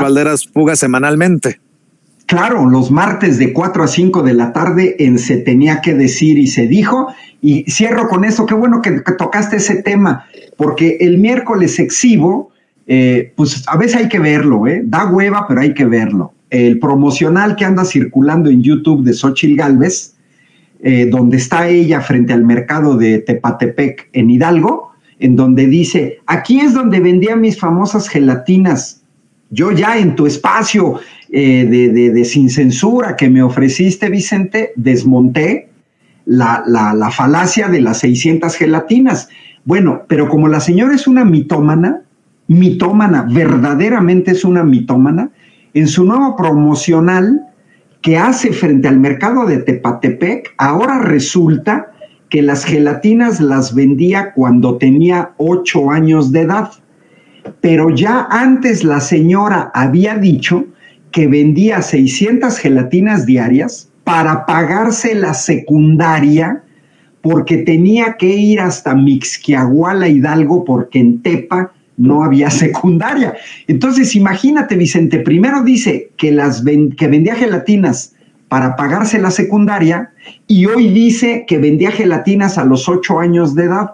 Valderas Puga semanalmente. Claro, los martes de 4 a 5 de la tarde en Se Tenía que Decir y Se Dijo. Y cierro con esto, qué bueno que tocaste ese tema, porque el miércoles exhibo, pues a veces hay que verlo, da hueva, pero hay que verlo. El promocional que anda circulando en YouTube de Xóchitl Gálvez, donde está ella frente al mercado de Tepatepec en Hidalgo, en donde dice, aquí es donde vendía mis famosas gelatinas. Yo ya en tu espacio de Sin Censura que me ofreciste, Vicente, desmonté la falacia de las 600 gelatinas. Bueno, pero como la señora es una mitómana, verdaderamente es una mitómana, en su nuevo promocional que hace frente al mercado de Tepatepec, ahora resulta que las gelatinas las vendía cuando tenía 8 años de edad. Pero ya antes la señora había dicho que vendía 600 gelatinas diarias para pagarse la secundaria porque tenía que ir hasta Mixquiahuala, Hidalgo, porque en Tepa no había secundaria. Entonces, imagínate, Vicente, primero dice que vendía gelatinas para pagarse la secundaria y hoy dice que vendía gelatinas a los 8 años de edad.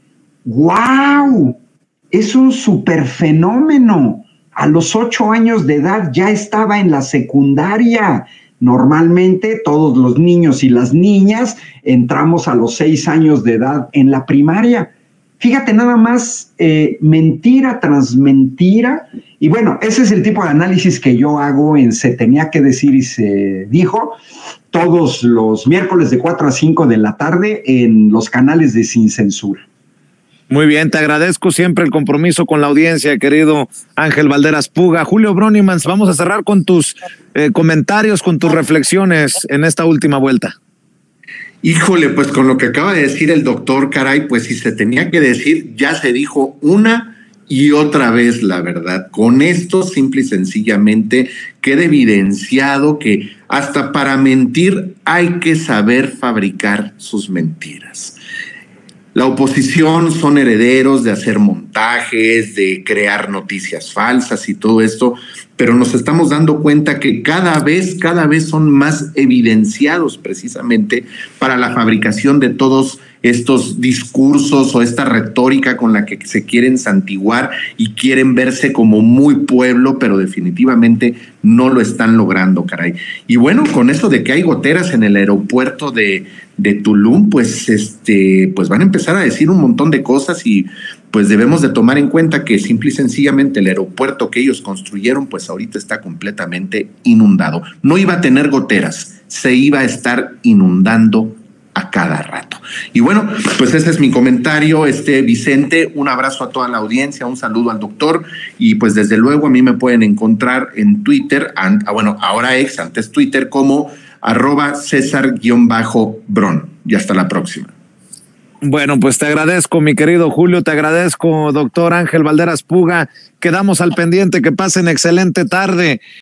¡Guau! Es un superfenómeno. A los 8 años de edad ya estaba en la secundaria. Normalmente todos los niños y las niñas entramos a los 6 años de edad en la primaria. Fíjate nada más, mentira tras mentira. Y bueno, ese es el tipo de análisis que yo hago en Se Tenía que Decir y Se Dijo, todos los miércoles de 4 a 5 de la tarde en los canales de Sin Censura. Muy bien, te agradezco siempre el compromiso con la audiencia, querido Ángel Valderas Puga. Julio Bronimans, vamos a cerrar con tus comentarios, con tus reflexiones en esta última vuelta. Híjole, pues con lo que acaba de decir el doctor, caray, pues si se tenía que decir, ya se dijo una y otra vez la verdad. Con esto, simple y sencillamente, queda evidenciado que hasta para mentir hay que saber fabricar sus mentiras. La oposición son herederos de hacer montajes, de crear noticias falsas y todo esto, pero nos estamos dando cuenta que cada vez son más evidenciados precisamente para la fabricación de todos estos discursos o esta retórica con la que se quieren santiguar y quieren verse como muy pueblo, pero definitivamente no lo están logrando, caray. Y bueno, con eso de que hay goteras en el aeropuerto de Tulum, pues van a empezar a decir un montón de cosas y pues debemos de tomar en cuenta que simple y sencillamente el aeropuerto que ellos construyeron, pues ahorita está completamente inundado. No iba a tener goteras, se iba a estar inundando a cada rato. Y bueno, pues ese es mi comentario, Vicente, un abrazo a toda la audiencia, un saludo al doctor y pues desde luego a mí me pueden encontrar en Twitter, ahora antes Twitter como @César_Bron y hasta la próxima. Bueno, pues te agradezco, mi querido Julio, te agradezco, doctor Ángel Valderas Puga, quedamos al pendiente, que pasen excelente tarde.